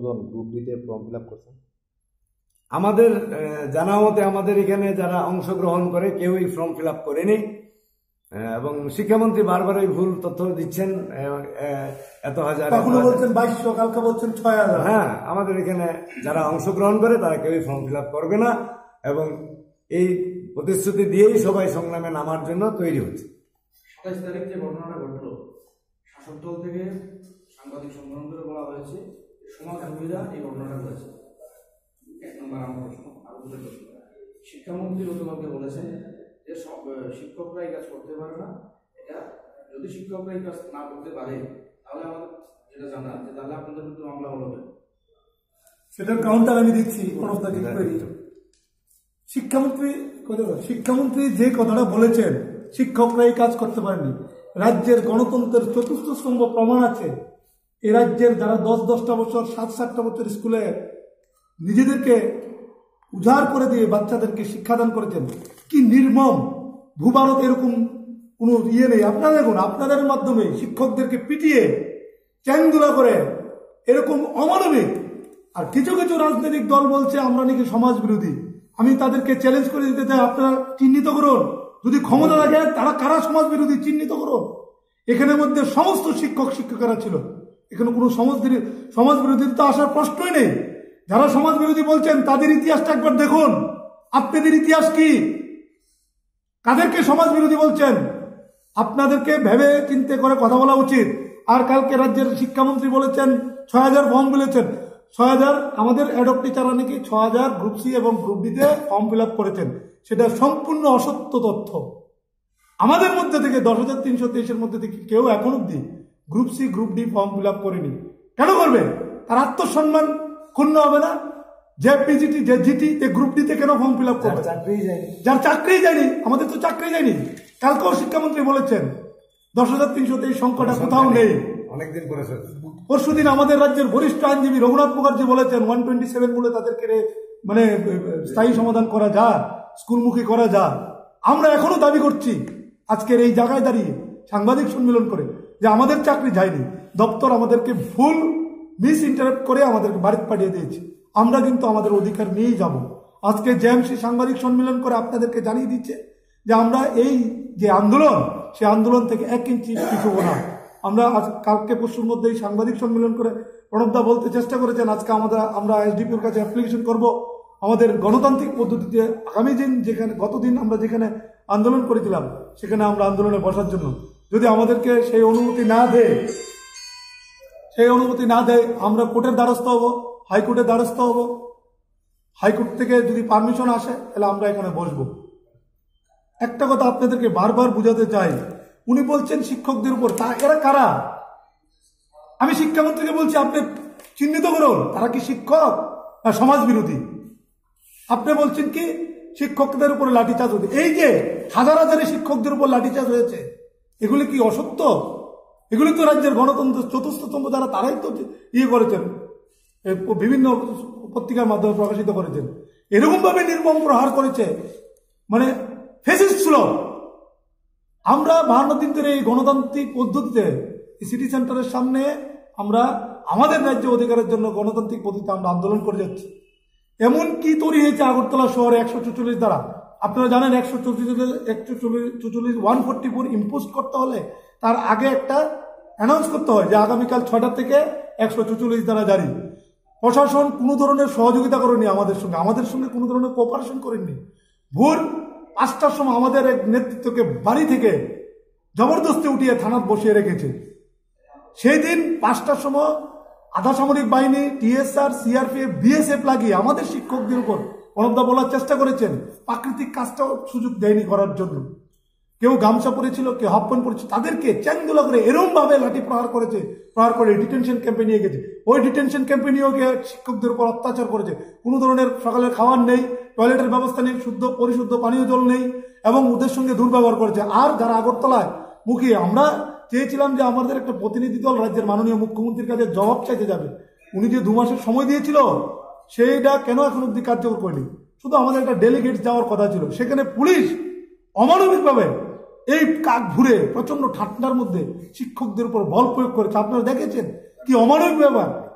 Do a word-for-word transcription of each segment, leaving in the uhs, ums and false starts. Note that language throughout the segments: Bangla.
কতজন গ্রুপ ডিতে ফর্ম ফিল আপ করছেন? আমাদের জানা মতে আমাদের এখানে যারা অংশগ্রহণ করে কেউই ফর্ম ফিল আপ করেনি, এবং শিক্ষামন্ত্রী বারবার এই ভুল তথ্য দিচ্ছেন। এত হাজার বলছেন বাইশশো, কালকে বলছেন ছয় হাজার। হ্যাঁ, আমাদের এখানে যারা অংশগ্রহণ করে তারা কেউই ফর্ম ফিল আপ করবে না, এবং এই প্রতিশ্রুতি দিয়েই সবাই সংগ্রামে নামার জন্য তৈরি হচ্ছে। সাতাইশ তারিখ যে ঘটনাটা ঘটলো, শাসক দল থেকে সাংবাদিক সম্মেলন করে বলা হয়েছে সমাজবিরোধীরা এই ঘটনাটা করেছে। এক নম্বর আমার প্রশ্ন। আর দুটো প্রশ্ন, শিক্ষামন্ত্রী গতকালকে বলেছেন যে সব শিক্ষকরা এই কাজ করতে পারে না। এটা যদি শিক্ষকরা এই কাজ না করতে পারে তাহলে আমাদের যেটা জানা যে তাহলে আপনাদের বিরুদ্ধে মামলা হবে। সেটার কাউন্টার আমি দিচ্ছি। শিক্ষামন্ত্রী শিক্ষামন্ত্রী যে কথাটা বলেছেন শিক্ষকরা এই কাজ করতে পারেনি, রাজ্যের গণতন্ত্রের চতুর্থ স্তম্ভ প্রমাণ আছে। এই রাজ্যের যারা দশ দশটা বছর সাত সাতটা বছর স্কুলে নিজেদেরকে উজাড় করে দিয়ে বাচ্চাদেরকে শিক্ষাদান করেছেন, কি নির্মম ভূভারত এরকম কোনো ইয়ে নেই। আপনারা দেখুন, আপনাদের মাধ্যমে শিক্ষকদেরকে পিটিয়ে চ্যাংদুলা করে এরকম অমানবিক। আর কিছু কিছু রাজনৈতিক দল বলছে আমরা নাকি সমাজ বিরোধী। আমি তাদেরকে চ্যালেঞ্জ করে দিতে চাই, আপনারা চিহ্নিত করুন, যদি ক্ষমতা রাখে তারা কারা সমাজ বিরোধী চিহ্নিত করুন। এখানের মধ্যে সমস্ত শিক্ষক শিক্ষকেরা ছিল, এখানে কোনো সমাজ সমাজ বিরোধিতা আসার প্রশ্নই নেই। যারা সমাজ বিরোধী বলছেন তাদের ইতিহাসটা একবার দেখুন, আপনাদের ইতিহাস কি, কাদেরকে সমাজ বিরোধী বলছেন। আপনাদেরকে ভেবে চিন্তে করে কথা বলা উচিত। আর কালকে রাজ্যের শিক্ষামন্ত্রী বলেছেন ছয় হাজার ফর্ম বলেছেন, ছয় হাজার আমাদের অ্যাডপ টিচাররা নাকি ছ হাজার গ্রুপ সি এবং গ্রুপ ডিতে ফর্ম ফিল আপ করেছেন। সেটা সম্পূর্ণ অসত্য তথ্য। আমাদের মধ্যে থেকে দশ হাজার তিনশো তেইশের মধ্যে থেকে কেউ এখন অব্দি group C group D form fill up করেনি। কেন করবে? তার আত্মসম্মান ক্ষুণ্ণ হবে না? যে পিজিটি যে জিটি তে গ্রুপ ডিতে কেন ফর্ম ফিল আপ করবে? যার চাকরি যায়নি, আমাদের তো চাকরি যায়নি। কালকেও শিক্ষামন্ত্রী বলেছেন দশ হাজার তিনশো তেইশ সংখ্যাটা কোথাও নেই, অনেকদিন করেছে। পরশুদিন আমাদের রাজ্যের বরিষ্ঠ আইনজীবী রঘুনাথ মুখার্জি বলেছেন ওয়ান টোয়েন্টি সেভেন বলে তাদেরকে মানে স্থায়ী সমাধান করা যায়, স্কুলমুখী করা যায়। আমরা এখনো দাবি করছি আজকের এই জায়গায় দাঁড়িয়ে সাংবাদিক সম্মেলন করে যে আমাদের চাকরি যায়নি, দপ্তর আমাদেরকে ভুল মিস ইন্টারপ্ট করে আমাদেরকে বাড়িতে পাঠিয়ে দিয়েছে। আমরা কিন্তু আমাদের অধিকার নিয়েই যাব। আজকে জেএমসি সাংবাদিক সম্মেলন করে আপনাদেরকে জানিয়ে দিচ্ছে যে আমরা এই যে আন্দোলন, সেই আন্দোলন থেকে এক ইঞ্চি পিছুবো না। আমরা আজ কালকে পরশুর মধ্যে এই সাংবাদিক সম্মেলন করে প্রণবদা বলতে চেষ্টা করেছেন আজকে আমাদের আমরা এসডিপিওর কাছে অ্যাপ্লিকেশন করব আমাদের গণতান্ত্রিক পদ্ধতিতে আগামী দিন যেখানে গতদিন আমরা যেখানে আন্দোলন করেছিলাম সেখানে আমরা আন্দোলনে বসার জন্য যদি আমাদেরকে সেই অনুমতি না দেয় সেই অনুমতি না দেয় আমরা কোর্টের দ্বারস্থ হব, হাইকোর্টের দ্বারস্থ হব। হাইকোর্ট থেকে যদি পারমিশন আসে তাহলে আমরা এখানে বসবো। একটা কথা আপনাদেরকে বারবার বুঝাতে চাই, উনি বলছেন শিক্ষকদের উপর, তা এরা কারা? আমি শিক্ষামন্ত্রীকে বলছি আপনি চিহ্নিত করুন তারা কি শিক্ষক না সমাজ বিরোধী। আপনি বলছেন কি শিক্ষকদের উপরে লাঠিচার্জ হচ্ছে, এই যে হাজার হাজারে শিক্ষকদের উপর লাঠিচার্জ হয়েছে, এগুলি কি অসত্য? এগুলি তো রাজ্যের গণতন্ত্র চতুর্থতম যারা তারাই তো ইয়ে করেছেন, বিভিন্ন পত্রিকার মাধ্যমে প্রকাশিত করেছেন। এরকম ভাবে নির্মম প্রহার করেছে, মানে ফেসিস্ট ছিল। আমরা বাহান্ন দিন ধরে এই গণতান্ত্রিক পদ্ধতিতে সিটি সেন্টারের সামনে আমরা আমাদের রাজ্য অধিকারের জন্য গণতান্ত্রিক পদ্ধতিতে আমরা আন্দোলন করে যাচ্ছি। এমন কি তৈরি হয়েছে আগরতলা শহরে একশো চুচল্লিশ দ্বারা। আপনারা জানেন একশো চৌচল্লিশ একশো চুচল্লিশ ওয়ান ফোরটি ফোর ইম্পোজ করতে হলে তার আগে একটা অ্যানাউন্স করতে হয় যে আগামীকাল ছয়টা থেকে একশো চুচল্লিশ দ্বারা জারি। প্রশাসন কোনো ধরনের সহযোগিতা করেনি আমাদের সঙ্গে, আমাদের সঙ্গে কোনো ধরনের কোঅপারেশন করেননি। ভোর পাঁচটার সময় আমাদের এক নেতৃত্বকে বাড়ি থেকে জবরদস্তি উঠিয়ে থানাত বসিয়ে রেখেছে। সেই দিন পাঁচটার সময় আধা সামরিক বাহিনী, টিএসআর, সিআরপিএফ, বিএসএফ লাগিয়ে আমাদের শিক্ষকদের উপর প্রণবদা বলার চেষ্টা করেছেন, প্রাকৃতিক কাজটাও সুযোগ দেয়নি করার জন্য। কেউ গামছা পরেছিল, কেউ হাফ প্যান্ট পরেছিল, তাদেরকে চ্যাংদোলা করে এরম ভাবে লাঠি প্রহার করেছে, প্রহার করে ডিটেনশন ক্যাম্পে নিয়ে গেছে। ওই ডিটেনশন ক্যাম্পে নিয়েও গিয়ে শিক্ষকদের উপর অত্যাচার করেছে। কোনো ধরনের সকালের খাবার নেই, টয়লেটের ব্যবস্থা নেই, শুদ্ধ পরিশুদ্ধ পানীয় জল নেই, এবং ওদের সঙ্গে দুর্ব্যবহার করেছে। আর যারা আগরতলায় মুখে আমরা চেয়েছিলাম যে আমাদের একটা প্রতিনিধি দল রাজ্যের মাননীয় মুখ্যমন্ত্রীর কাছে জবাব চাইতে যাবে, উনি যে দু মাসের সময় দিয়েছিল সেইটা কেন এখন অব্দি কার্যকর করেনি। শুধু আমাদের একটা ডেলিগেট যাওয়ার কথা ছিল, সেখানে পুলিশ অমানবিকভাবে এই কাক ঘুরে প্রচন্ড ঠান্ডার মধ্যে শিক্ষকদের উপর বল প্রয়োগ করেছে। আপনারা দেখেছেন কি অমানবিক ব্যাপার।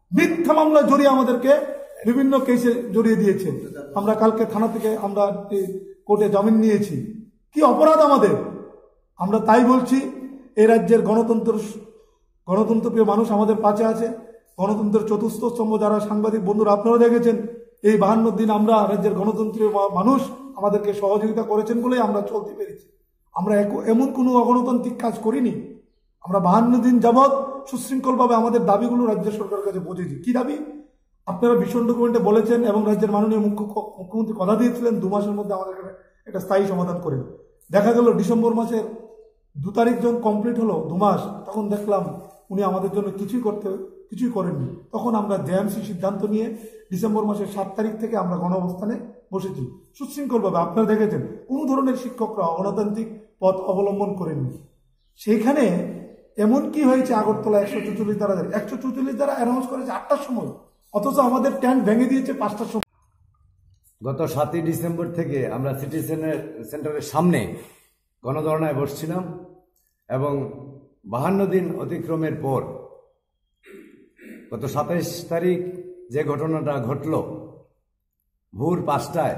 মিথ্যা মামলা জড়িয়ে আমাদেরকে বিভিন্ন কেসে জড়িয়ে দিয়েছে। আমরা কালকে থানা থেকে আমরা কোর্টে জামিন নিয়েছি। কি অপরাধ আমাদের? আমরা তাই বলছি, এই রাজ্যের গণতন্ত্র গণতন্ত্রপ্রিয় মানুষ আমাদের পাশে আছে। গণতন্ত্রের চতুর্থ স্তম্ভ যারা সাংবাদিক বন্ধুরা আপনারা দেখেছেন, এই বাহান্ন দিন আমরা রাজ্যের গণতন্ত্রীয় মানুষ আমাদেরকে সহযোগিতা করেছেন বলেই আমরা চলতে পেরেছি। আমরা এমন কোনো অগণতান্ত্রিক কাজ করিনি। আমরা বাহান্ন দিন যাবৎ সুশৃঙ্খলভাবে আমাদের দাবিগুলো রাজ্য সরকারের কাছে পৌঁছেছি। কি দাবি? আপনারা ভীষণ ডকুমেন্টে বলেছেন এবং রাজ্যের মাননীয় মুখ্য মুখ্যমন্ত্রী কথা দিয়েছিলেন দু মাসের মধ্যে আমাদের একটা স্থায়ী সমাধান করেন। দেখা গেল ডিসেম্বর মাসের দু তারিখ যখন কমপ্লিট হলো দু মাস, তখন দেখলাম উনি আমাদের জন্য কিছুই করতে কিছুই করেননি। তখন আমরা জেএমসি সিদ্ধান্ত নিয়ে ডিসেম্বর মাসের সাত তারিখ থেকে আমরা গণঅবস্থানে বসেছি সুশৃঙ্খলভাবে। আপনারা দেখেছেন কোনো ধরনের শিক্ষকরা গণতান্ত্রিক পথ অবলম্বন করেননি। সেইখানে এমন কি হয়েছে, আগরতলা একশো চৌচল্লিশ দ্বারা একশো চৌচল্লিশ দ্বারা অ্যানাউন্স করেছে আটটার সময়, অথচ আমাদের ট্যাঙ্ক ভেঙে দিয়েছে পাঁচটার সময়। গত সাতই ডিসেম্বর থেকে আমরা সিটি সেন্টারের সামনে গণধর্নায় বসছিলাম এবং বাহান্ন দিন অতিক্রমের পর গত সাতাইশ তারিখ যে ঘটনাটা ঘটল ভোর পাঁচটায়,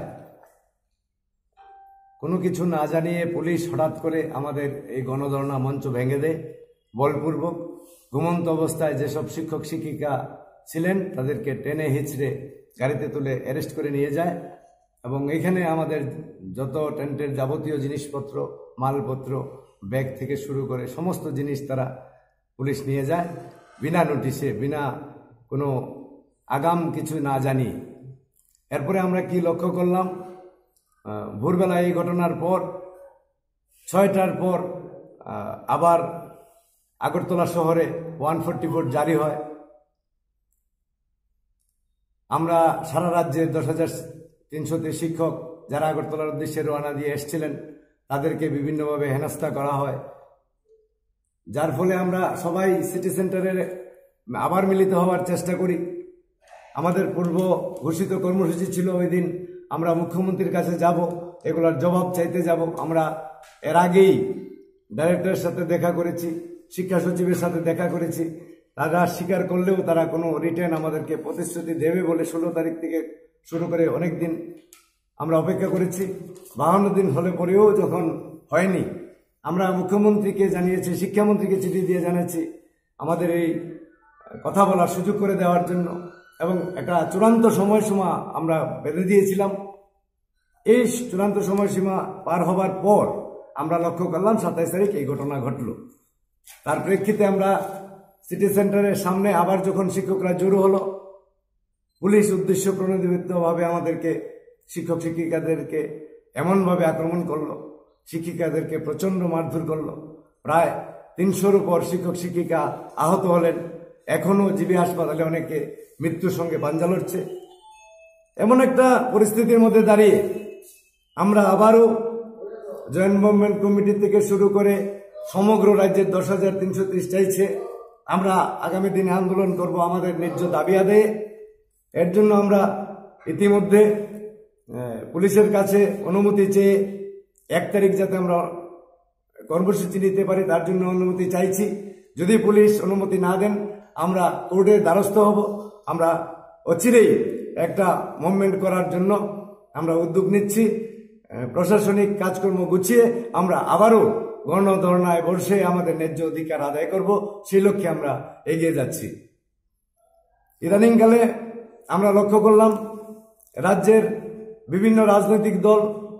কোনো কিছু না জানিয়ে পুলিশ হঠাৎ করে আমাদের এই গণধর্না মঞ্চ ভেঙে দেয় বলপূর্বক। ঘুমন্ত অবস্থায় যেসব শিক্ষক শিক্ষিকা ছিলেন তাদেরকে টেনে হিচড়ে গাড়িতে তুলে অ্যারেস্ট করে নিয়ে যায় এবং এখানে আমাদের যত টেন্টের যাবতীয় জিনিসপত্র, মালপত্র, ব্যাগ থেকে শুরু করে সমস্ত জিনিস তারা পুলিশ নিয়ে যায় বিনা নোটিশে, বিনা কোনো আগাম কিছু না জানিয়ে। এরপরে আমরা কি লক্ষ্য করলাম, ভোরবেলা এই ঘটনার পর ছয়টার পর আবার আগরতলা শহরে ওয়ান ফোরটি ফোর জারি হয়। আমরা সারা রাজ্যের দশ হাজার তিনশোটি শিক্ষক যারা আগরতলার উদ্দেশ্যে রওনা দিয়ে এসছিলেন তাদেরকে বিভিন্নভাবে হেনস্থা করা হয়, যার ফলে আমরা সবাই সিটি সেন্টারে আবার মিলিত হওয়ার চেষ্টা করি। আমাদের পূর্ব ঘোষিত কর্মসূচি ছিল ওই দিন আমরা মুখ্যমন্ত্রীর কাছে যাব, এগুলোর জবাব চাইতে যাব। আমরা এর আগেই ডাইরেক্টরের সাথে দেখা করেছি, শিক্ষা সচিবের সাথে দেখা করেছি। তারা স্বীকার করলেও তারা কোনো রিটার্ন আমাদেরকে প্রতিশ্রুতি দেবে বলে ষোলো তারিখ থেকে শুরু করে অনেক দিন আমরা অপেক্ষা করেছি। বাহান্ন দিন হলে পরেও যখন হয়নি, আমরা মুখ্যমন্ত্রীকে জানিয়েছি, শিক্ষামন্ত্রীকে চিঠি দিয়ে জানিয়েছি আমাদের এই কথা বলার সুযোগ করে দেওয়ার জন্য এবং একটা চূড়ান্ত সময়সীমা আমরা বেঁধে দিয়েছিলাম। এই চূড়ান্ত সময়সীমা পার হবার পর আমরা লক্ষ্য করলাম সাতাইশ তারিখ এই ঘটনা ঘটল। তার প্রেক্ষিতে আমরা সিটি সেন্টারের সামনে আবার যখন শিক্ষকরা জড়ো হলো, পুলিশ উদ্দেশ্য প্রণোদিতভাবে আমাদেরকে শিক্ষক শিক্ষিকাদেরকে এমনভাবে আক্রমণ করলো, শিক্ষিকাদেরকে প্রচণ্ড মারধর করলো। প্রায় তিনশোর উপর শিক্ষক শিক্ষিকা আহত হলেন। এখনও জিবি হাসপাতালে অনেকে মৃত্যুর সঙ্গে পাঞ্জা লড়ছে। এমন একটা পরিস্থিতির মধ্যে দাঁড়িয়ে আমরা আবারও জয়েন্ট মুভমেন্ট কমিটি থেকে শুরু করে সমগ্র রাজ্যের দশ হাজার তিনশো ত্রিশ চাইছে আমরা আগামী দিনে আন্দোলন করব আমাদের ন্যায্য দাবি আদায়ে। এর জন্য আমরা ইতিমধ্যে পুলিশের কাছে অনুমতি চেয়ে এক তারিখ যাতে আমরা কর্মসূচি নিতে পারি তার জন্য অনুমতি চাইছি। যদি পুলিশ অনুমতি না দেন আমরা কোর্টের দ্বারস্থ হব। আমরা অচিরেই একটা মুভমেন্ট করার জন্য আমরা উদ্যোগ নিচ্ছি। প্রশাসনিক কাজকর্ম গুছিয়ে আমরা আবারও গণধর্নায় বসে আমাদের ন্যায্য অধিকার আদায় করব, সেই লক্ষ্যে আমরা এগিয়ে যাচ্ছি। ইদানিংকালে আমরা লক্ষ্য করলাম রাজ্যের বিভিন্ন রাজনৈতিক দল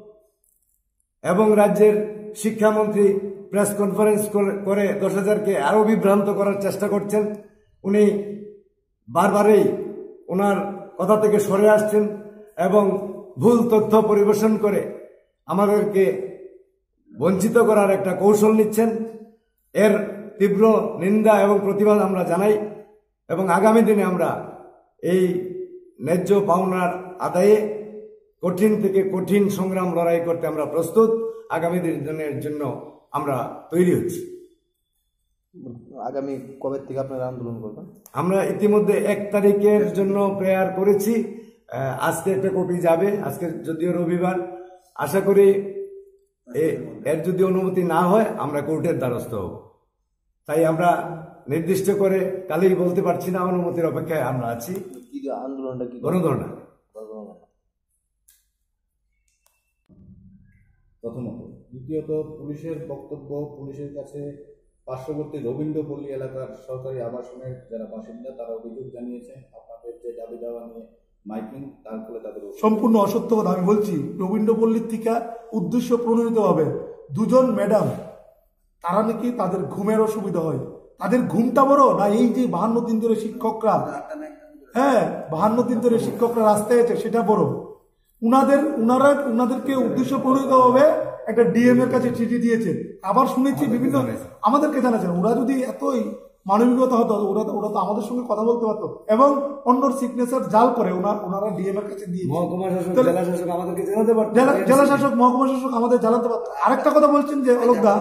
এবং রাজ্যের শিক্ষামন্ত্রী প্রেস কনফারেন্স করে দশ হাজারকে আরও বিভ্রান্ত করার চেষ্টা করছেন। উনি বারবারই ওনার কথা থেকে সরে আসছেন এবং ভুল তথ্য পরিবেশন করে আমাদেরকে বঞ্চিত করার একটা কৌশল নিচ্ছেন। এর তীব্র নিন্দা এবং প্রতিবাদ আমরা জানাই এবং আগামী দিনে আমরা এই ন্যায্য পাওনার আদায়ে কঠিন থেকে কঠিন সংগ্রাম লড়াই করতে আমরা প্রস্তুত। আগামী দিনের জন্য আমরা তৈরি হচ্ছি। আগামী কবে থেকে আপনারা আন্দোলন করবেন? আমরা ইতিমধ্যে এক তারিখের জন্য প্রেয়ার করেছি। আজকে একটা কপি যাবে, আজকে যদিও রবিবার। আশা করি এর যদি অনুমতি না হয় আমরা কোর্টের দ্বারস্থ হব। তাই আমরা নির্দিষ্ট করে কালেই বলতে পারছি না, অনুমতির অপেক্ষায় আমরা আছি। কি আন্দোলনটা কি গণধর্ণা প্রথমত। দ্বিতীয়ত, পুলিশের বক্তব্য, পুলিশের কাছে পার্শ্ববর্তী রবীন্দ্রপল্লী এলাকার সরকারি আবাসনের যারা বাসিন্দা তারা অভিযোগ জানিয়েছেন আপনাদের যে দাবি দাওয়া নিয়ে মাইকিং, তার ফলে তাদের সম্পূর্ণ অসত্য কথা আমি বলছি। রবীন্দ্রপল্লীর থেকে উদ্দেশ্য প্রণোদিত হবে দুজন ম্যাডাম, তারা নাকি তাদের ঘুমের অসুবিধা হয়। তাদের ঘুমটা বড় না এই যে বাহান্ন দিন ধরে শিক্ষকরা, হ্যাঁ বাহান্ন দিন ধরে শিক্ষকরা রাস্তায় আছে সেটা বড়। উনাদের উনারা উনাদেরকে উদ্দেশ্য প্রণোদিত হবে একটা ডিএম এর কাছে চিঠি দিয়েছে। আবার শুনেছি বিভিন্ন আমাদেরকে জানাচ্ছেন, ওরা যদি এতই মানবিকতা হতো ওরা ওরা তো আমাদের সঙ্গে কথা বলতে পারতো এবং অন্যর সিগনেচার জাল করে ওনারা ডিএম এর কাছে দিয়ে মহকুমা শাসক জেলা শাসক আমাদেরকে জানাতে পারতো, জেলা শাসক মহকুমা শাসক আমাদের জানাতে পারতো। আরেকটা কথা বলছেন যে অলকদা,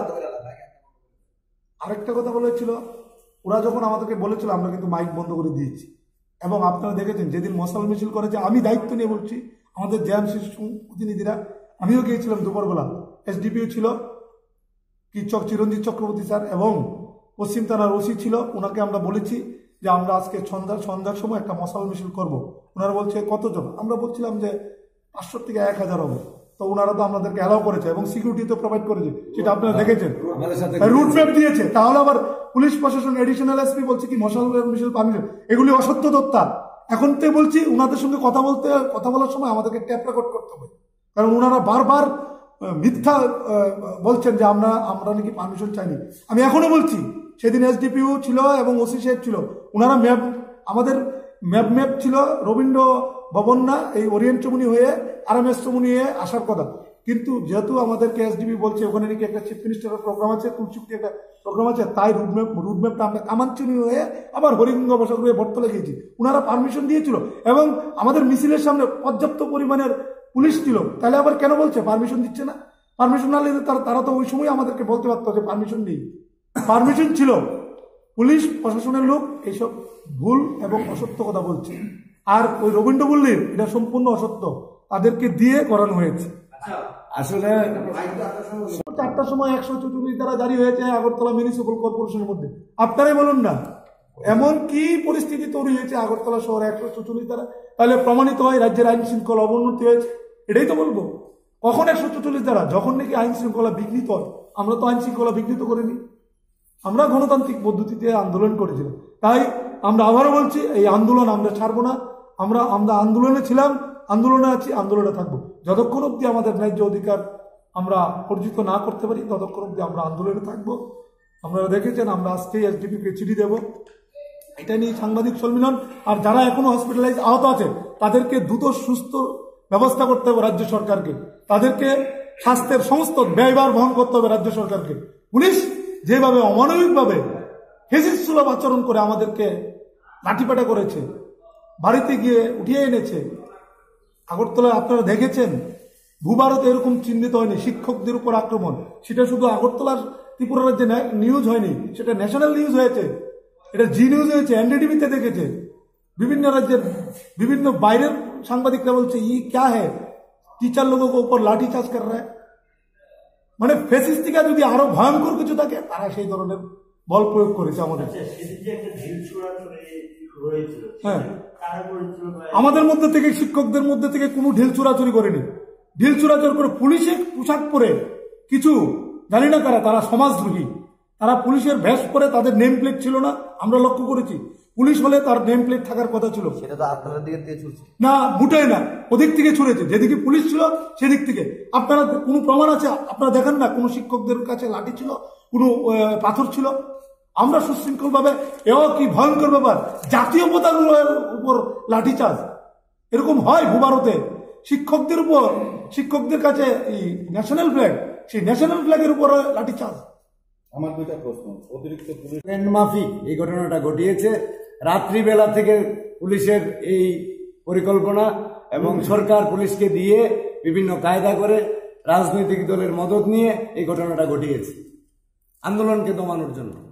আরেকটা কথা বলেছিল ওরা যখন আমাদেরকে বলেছিল আমরা কিন্তু মাইক বন্ধ করে দিয়েছি। এবং আপনারা দেখেছেন যেদিন মশাল মিছিল করেছে, আমি দায়িত্ব নিয়ে বলছি, আমাদের জেএমসি প্রতিনিধিরা, আমিও গিয়েছিলাম দুপুরবেলা, এসডিপিও ছিল কি চক চিরঞ্জিত চক্রবর্তী স্যার এবং পশ্চিম থানার ওসি ছিল, ওনাকে আমরা বলেছি যে আমরা আজকে সন্ধ্যার সন্ধ্যার সময় একটা মশাল মিছিল করবো। ওনারা বলছে কতজন, আমরা বলছিলাম যে পাঁচশো থেকে এক হাজার হবে। তো ওনারা তো আমাদেরকে অ্যালাউ করেছে এবং সিকিউরিটি তো প্রোভাইড করেছে, সেটা আপনারা দেখেছেন, রুট ম্যাপ দিয়েছে। তাহলে আবার পুলিশ প্রশাসন এডিশনাল এসপি বলছে কি মশাল মিছিল পারমিশন, এগুলি অসত্য তথ্য। এখন তো বলছি ওনাদের সঙ্গে কথা বলতে কথা বলার সময় আমাদেরকে ট্যাপ রেকর্ড করতে হবে, কারণ ওনারা বারবার মিথ্যা বলছেন যে আমরা আমরা নাকি পারমিশন চাইনি। আমি এখনো বলছি সেদিন এসডিপিও ছিল এবং ওসি সাহেব ছিল, ওনারা ম্যাপ আমাদের ম্যাপ ম্যাপ ছিল রবীন্দ্র ভবন না এই ওরিয়েন্ট চমুনি হয়ে আর এম এস চমুনি হয়ে আসার কথা। কিন্তু যেহেতু আমাদেরকে এসডিপি বলছে ওখানে নাকি একটা চিফ মিনিস্টারের প্রোগ্রাম আছে, তুলসিপুরে একটা প্রোগ্রাম আছে, তাই রুটম্যাপ রুটম্যাপটা আমরা কামানচুনি হয়ে আবার হরিগঙ্গ বসাক হয়ে বটতলে গিয়েছি। ওনারা পারমিশন দিয়েছিল এবং আমাদের মিছিলের সামনে পর্যাপ্ত পরিমাণের পুলিশ ছিল, তাহলে আবার কেন বলছে পারমিশন দিচ্ছে না? পারমিশন না নিলে তারা তো ওই সময় আমাদেরকে বলতে পারতো যে পারমিশন নেই। পারমিশন ছিল। পুলিশ প্রশাসনের লোক এইসব ভুল এবং অসত্য কথা বলছে। আর ওই রবীন্দ্রপল্লীর এটা সম্পূর্ণ অসত্য, তাদেরকে দিয়ে করানো হয়েছে। আসলে চারটার সময় একশো চৌচল্লিশ দ্বারা জারি হয়েছে আগরতলা মিউনিসিপাল কর্পোরেশনের মধ্যে। আপনারাই বলুন না এমন কি পরিস্থিতি তৈরি হয়েছে আগরতলা শহরে একশো চৌচল্লিশ দ্বারা, তাহলে প্রমাণিত হয় রাজ্যের আইন শৃঙ্খলা অবনতি হয়েছে। এটাই তো বলবো। কখন একশো চৌচল্লিশ দ্বারা? যখন নাকি আইন শৃঙ্খলা বিঘ্নিত হয়। আমরা তো আইন শৃঙ্খলা বিঘ্নিত করিনি, আমরা গণতান্ত্রিক পদ্ধতিতে আন্দোলন করেছিলাম। তাই আমরা আবারও বলছি এই আন্দোলন আমরা ছাড়বো না। আমরা আমরা আন্দোলনে ছিলাম, আন্দোলনে আছি, আন্দোলনে থাকবো যতক্ষণ অব্দি আমাদের ন্যায্য অধিকার আমরা অর্জিত না করতে পারি, ততক্ষণ অব্দি আমরা আন্দোলনে থাকবো। আপনারা দেখেছেন আমরা আজকেই এসডিপিকে চিঠি দেব এটা নিয়ে সাংবাদিক সম্মেলন। আর যারা এখনো হসপিটালাইজ আহত আছে তাদেরকে দ্রুত সুস্থ ব্যবস্থা করতে হবে রাজ্য সরকারকে, তাদেরকে স্বাস্থ্যের সমস্ত ব্যয়ভার বহন করতে হবে রাজ্য সরকারকে। পুলিশ যেভাবে অমানবিকভাবে ফেসিস্ট সুলভ আচরণ করে আমাদেরকে লাঠিপাটা করেছে, বাড়িতে গিয়ে উঠিয়ে এনেছে। আগরতলায় আপনারা দেখেছেন ভূভারতে এরকম চিহ্নিত হয়নি শিক্ষকদের উপর আক্রমণ। সেটা শুধু আগরতলার ত্রিপুরা রাজ্যে নিউজ হয়নি, সেটা ন্যাশনাল নিউজ হয়েছে, এটা জি নিউজ হয়েছে, এনডিটিভিতে দেখেছে। বিভিন্ন রাজ্যের বিভিন্ন বাইরের সাংবাদিকরা বলছে ই ক্যা হ্যায়, টিচার লোগোं के ऊपर লাঠি চার্জ কর रहा है। মানে ফ্যাসিস্টিকা যদি আরো ভয়ঙ্কর কিছু থাকে তারা সেই ধরনের বল প্রয়োগ করেছে আমাদের। হ্যাঁ, আমাদের মধ্যে থেকে শিক্ষকদের মধ্যে থেকে কোনো ঢিল চুরাচুরি করেনি। ঢিল চুরাচুরি করে পুলিশের পোশাক পরে কিছু জানি না কারা, তারা সমাজদ্রোহী, তারা পুলিশের ভেষ পরে, তাদের নেম প্লেট ছিল না, আমরা লক্ষ্য করেছি। পুলিশ হলে তার নেম প্লেট থাকার কথা ছিল, সেটা তো আপনাদের দিকে দিয়ে ছুটছে না, বুটাই না, ওদিক থেকে ছুড়েছে, যেদিকে পুলিশ ছিল সেদিক থেকে। আপনারা কোনো প্রমাণ আছে? আপনারা দেখেন না কোনো শিক্ষকদের কাছে লাঠি ছিল, কোনো পাথর ছিল? আমরা সুশৃঙ্খল ভাবে, এও কি ভয়ঙ্কর ব্যাপার, জাতীয় পতাকার উপর লাঠিচার্জ এরকম হয় ভূভারতে? শিক্ষকদের উপর, শিক্ষকদের কাছে এই ন্যাশনাল ফ্ল্যাগ, সেই ন্যাশনাল ফ্ল্যাগের উপর লাঠিচার্জ। আমার দুইটা প্রশ্ন। অতিরিক্ত পুলিশ মাফিক এই ঘটনাটা ঘটিয়েছে। রাত্রিবেলা থেকে পুলিশের এই পরিকল্পনা এবং সরকার পুলিশকে দিয়ে বিভিন্ন কায়দা করে রাজনৈতিক দলের মদত নিয়ে এই ঘটনাটা ঘটিয়েছে আন্দোলনকে দমানোর জন্য।